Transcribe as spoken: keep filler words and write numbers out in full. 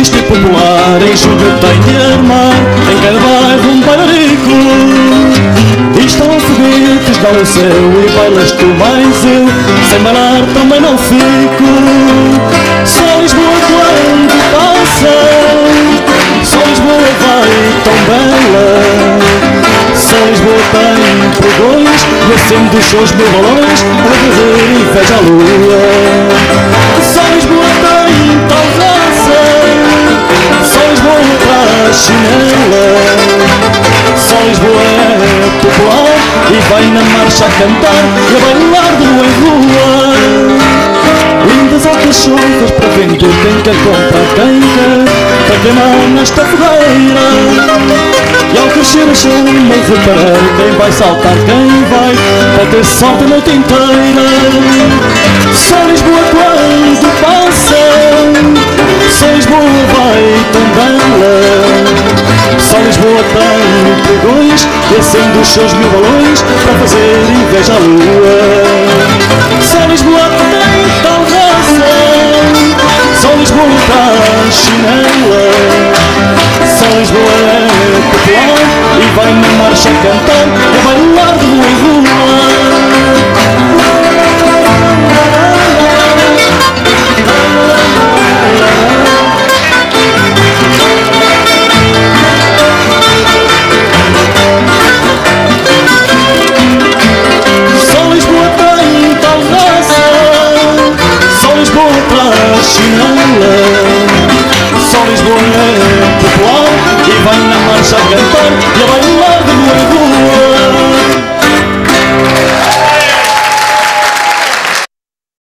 triste e popular, em julho tem de armar em cada bairro um bailarico. E estão foguetes, dá o céu e bailas tu mais eu, sem bailar também não fico. Só Lisboa quando passa, só Lisboa vai tão bela. Só Lisboa tem pregões e acende os seus mil balões para fazer inveja à lua. Só Lisboa tem tal raça, só Lisboa traz chinela. Só Lisboa é popular e vai na marcha a cantar e a bailar de rua em rua. Lindas alcachofras para vender, quem quer comprar, quem quer para queimar nesta fogueira. E ao crescer a chama reparar, quem vai saltar, quem vai pode ter sorte a noite inteira. Só Lisboa quando passa, só Lisboa vai tão bela. Só Lisboa tem pregões e acende os seus mil balões para fazer inveja à lua. Só Lisboa tem tal raça, só Lisboa traz chinela. Só Lisboa é popular e vai na marcha a cantar e a bailar de rua em rua.